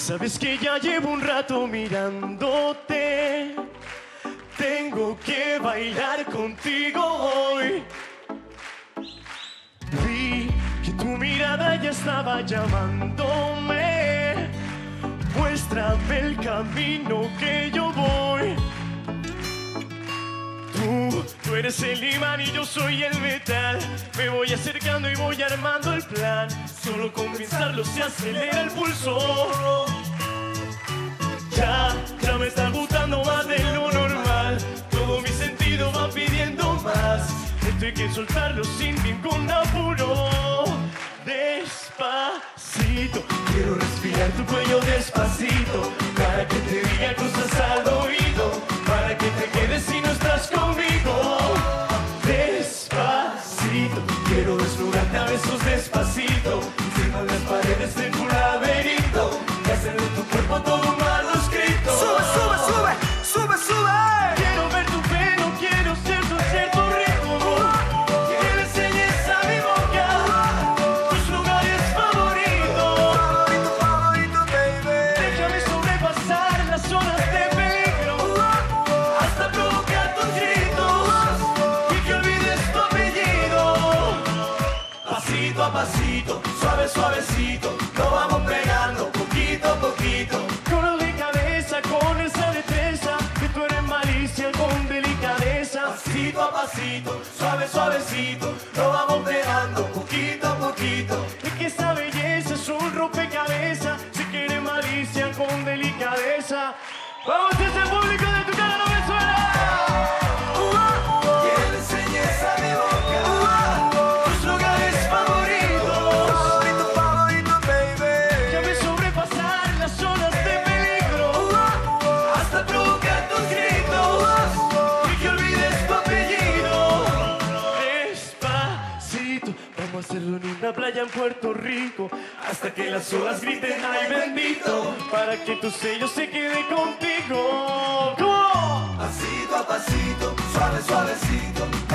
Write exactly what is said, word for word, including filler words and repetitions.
Sabes que ya llevo un rato mirándote. Tengo que bailar contigo hoy. Vi que tu mirada ya estaba llamándome. Muéstrame el camino que yo voy. Tú, tú eres el imán y yo soy el metal. Me voy acercando y voy armando el plan. Solo con pensarlo se acelera el pulso. Ya, ya me está gustando más de lo normal. Todo mi sentido va pidiendo más. Esto hay que soltarlo sin ningún apuro. Despacito, quiero respirar tu cuello despacito. Para que te diga cosas al oído. Para que te quedes si no estás conmigo. Despacito, quiero desnudarte a besos despacito. Encima de las paredes de tu laberinto. Y hacer de tu cuerpo todo un manuscrito. Sube, sube, sube, sube, sube. Quiero ver tu pelo, quiero ser tu cierto ritmo. Que le enseñes a mi boca tus lugares favoritos. Favorito, favorito, baby. Déjame sobrepasar las zonas de peligro hasta provocar tus gritos y que olvides tu apellido. Pasito a pasito, suave, suavecito, lo vamos pegando poquito a poquito. Con delicadeza, con esa destreza, que tú eres malicia con delicadeza. Pasito a pasito, suave, suavecito, lo vamos pegando poquito a poquito. Es que esta belleza es un rompecabezas, si quieres malicia con delicadeza. Vamos, que es el público de tu cara, no me suena. Que le enseñes a mi boca tus lugares favoritos. Favorito, favorito, baby. Déjame sobrepasar las zonas de peligro hasta provocar tus gritos y que olvides tu apellido. Despacito, vamos a hacerlo en una playa en Puerto Rico hasta que las olas griten ay bendito, para que tu sello se quede contigo. ¿Cómo? Pasito a pasito, suave, suavecito.